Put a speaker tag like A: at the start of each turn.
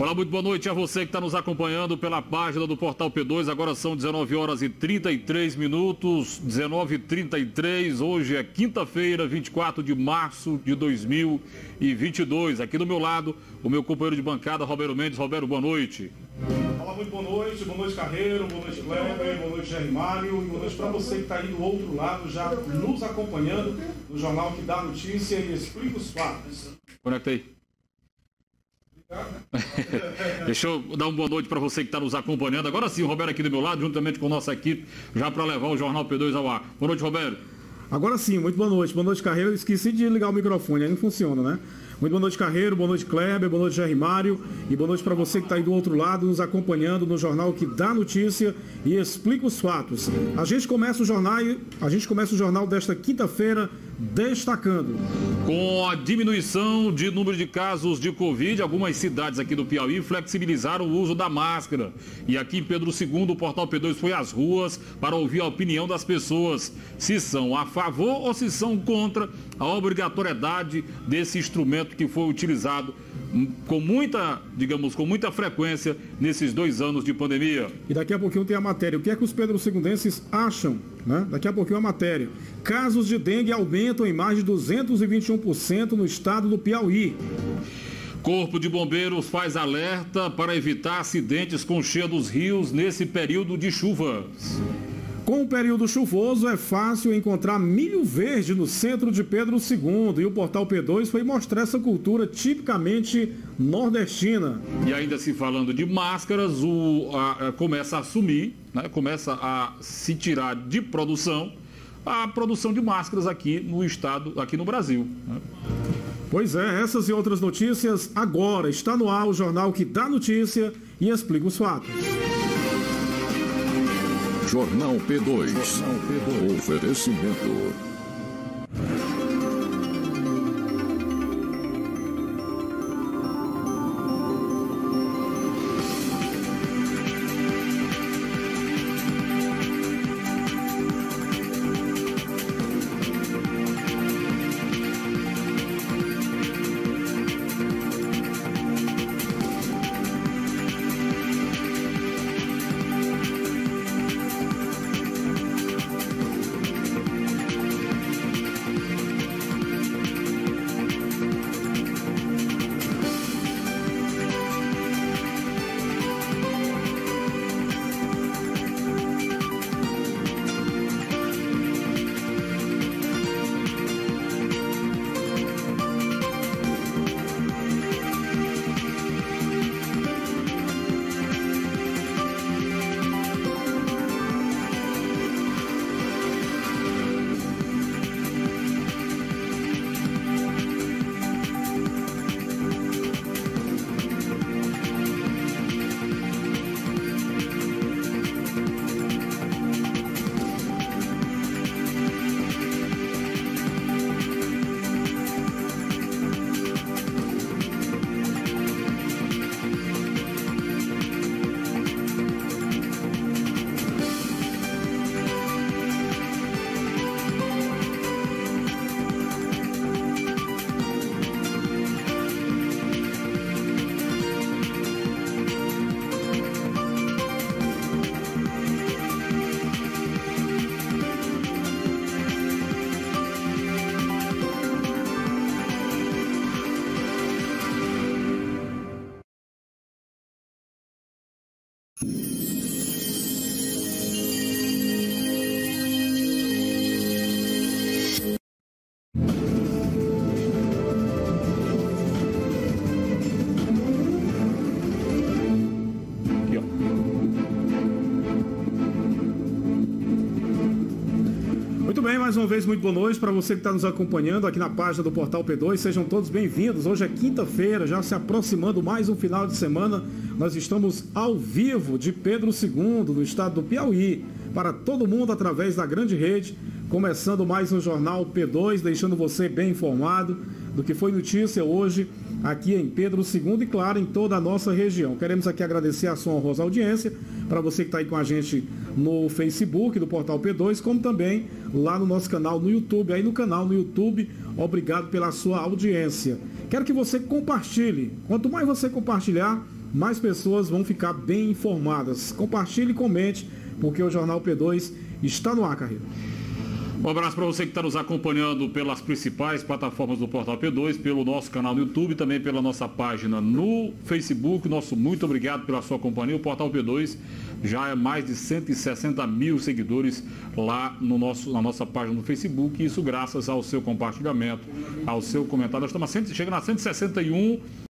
A: Olá, muito boa noite a você que está nos acompanhando pela página do Portal P2. Agora são 19 horas e 33 minutos, 19h33. Hoje é quinta-feira, 24 de março de 2022. Aqui do meu lado, o meu companheiro de bancada, Roberto Mendes. Roberto, boa noite.
B: Olá, muito boa noite Carreiro, boa noite Kleber, boa noite Jerry Mário, e boa noite para você que está aí do outro lado, já nos acompanhando no jornal que dá notícia e explica os fatos.
A: Conecta aí. Deixa eu dar uma boa noite para você que está nos acompanhando. Agora sim, o Roberto aqui do meu lado, juntamente com a nossa equipe, já para levar o Jornal P2 ao ar. Boa noite, Roberto.
C: Agora sim, muito boa noite Carreiro. Eu esqueci de ligar o microfone, aí não funciona, né? Muito boa noite Carreiro, boa noite Kleber, boa noite Jerry Mário e boa noite para você que está aí do outro lado nos acompanhando no jornal que dá notícia e explica os fatos. A gente começa o jornal desta quinta-feira destacando.
A: Com a diminuição de número de casos de Covid, algumas cidades aqui do Piauí flexibilizaram o uso da máscara. E aqui em Pedro II, o Portal P2 foi às ruas para ouvir a opinião das pessoas, se são a favor ou se são contra a obrigatoriedade desse instrumento que foi utilizado com muita frequência nesses 2 anos de pandemia.
C: E daqui a pouquinho tem a matéria. O que é que os pedro-segundenses acham, né? Daqui a pouquinho a matéria. Casos de dengue aumentam em mais de 221% no estado do Piauí.
A: Corpo de Bombeiros faz alerta para evitar acidentes com cheia dos rios nesse período de chuvas.
C: Com o período chuvoso, é fácil encontrar milho verde no centro de Pedro II. E o Portal P2 foi mostrar essa cultura tipicamente nordestina.
A: E ainda se falando de máscaras, começa a sumir, né? Começa a se tirar de produção a produção de máscaras aqui no estado, aqui no Brasil, né?
C: Pois é, essas e outras notícias agora. Está no ar o jornal que dá notícia e explica os fatos.
D: Jornal P2. Oferecimento.
C: Mais uma vez, muito boa noite para você que está nos acompanhando aqui na página do Portal P2. Sejam todos bem-vindos. Hoje é quinta-feira, já se aproximando mais um final de semana. Nós estamos ao vivo de Pedro II, no estado do Piauí, para todo mundo através da grande rede, começando mais um Jornal P2, deixando você bem informado do que foi notícia hoje aqui em Pedro II e, claro, em toda a nossa região. Queremos aqui agradecer a sua honrosa audiência, para você que está aí com a gente no Facebook do Portal P2, como também lá no nosso canal no YouTube. Aí no canal no YouTube, obrigado pela sua audiência. Quero que você compartilhe. Quanto mais você compartilhar, mais pessoas vão ficar bem informadas. Compartilhe e comente, porque o Jornal P2 está no ar, Carreiro.
A: Um abraço para você que está nos acompanhando pelas principais plataformas do Portal P2, pelo nosso canal no YouTube, também pela nossa página no Facebook. Nosso muito obrigado pela sua companhia. O Portal P2 já é mais de 160 mil seguidores lá na nossa página no Facebook. Isso graças ao seu compartilhamento, ao seu comentário. Nós estamos chegando a 161